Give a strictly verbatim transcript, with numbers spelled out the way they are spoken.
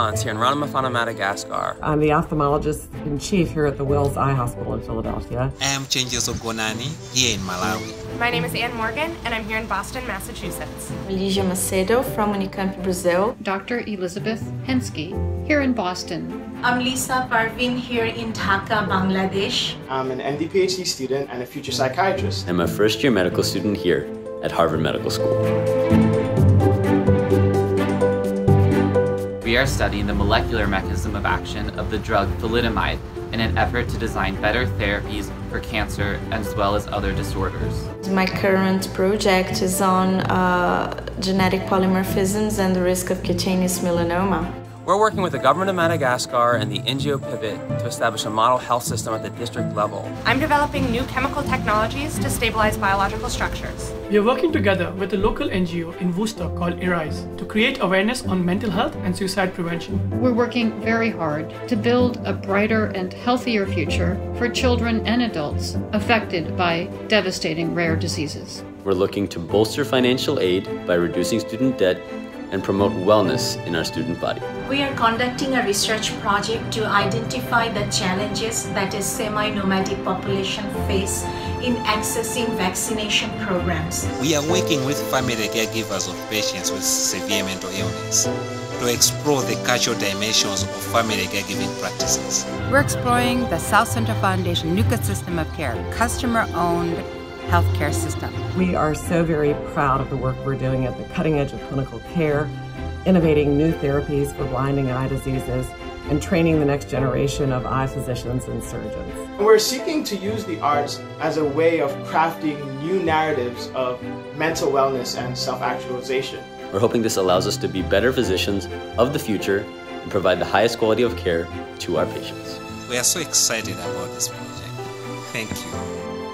Hans here in Ranamafana, Madagascar. I'm the ophthalmologist-in-chief here at the Wills Eye Hospital in Philadelphia. I'm Changes Ogonani here in Malawi. My name is Ann Morgan, and I'm here in Boston, Massachusetts. Ligia Macedo from Unicamp, Brazil. Doctor Elizabeth Hensky, here in Boston. I'm Lisa Parvin, here in Dhaka, Bangladesh. I'm an M D PhD student and a future psychiatrist. I'm a first-year medical student here at Harvard Medical School. We are studying the molecular mechanism of action of the drug thalidomide in an effort to design better therapies for cancer as well as other disorders. My current project is on uh, genetic polymorphisms and the risk of cutaneous melanoma. We're working with the government of Madagascar and the N G O Pivot to establish a model health system at the district level. I'm developing new chemical technologies to stabilize biological structures. We are working together with a local N G O in Worcester called Arise to create awareness on mental health and suicide prevention. We're working very hard to build a brighter and healthier future for children and adults affected by devastating rare diseases. We're looking to bolster financial aid by reducing student debt and promote wellness in our student body. We are conducting a research project to identify the challenges that a semi-nomadic population face in accessing vaccination programs. We are working with family caregivers of patients with severe mental illness to explore the cultural dimensions of family caregiving practices. We're exploring the South Central Foundation NUCA system of care, customer-owned healthcare system. We are so very proud of the work we're doing at the cutting edge of clinical care, innovating new therapies for blinding eye diseases, and training the next generation of eye physicians and surgeons. We're seeking to use the arts as a way of crafting new narratives of mental wellness and self-actualization. We're hoping this allows us to be better physicians of the future and provide the highest quality of care to our patients. We are so excited about this project. Thank you.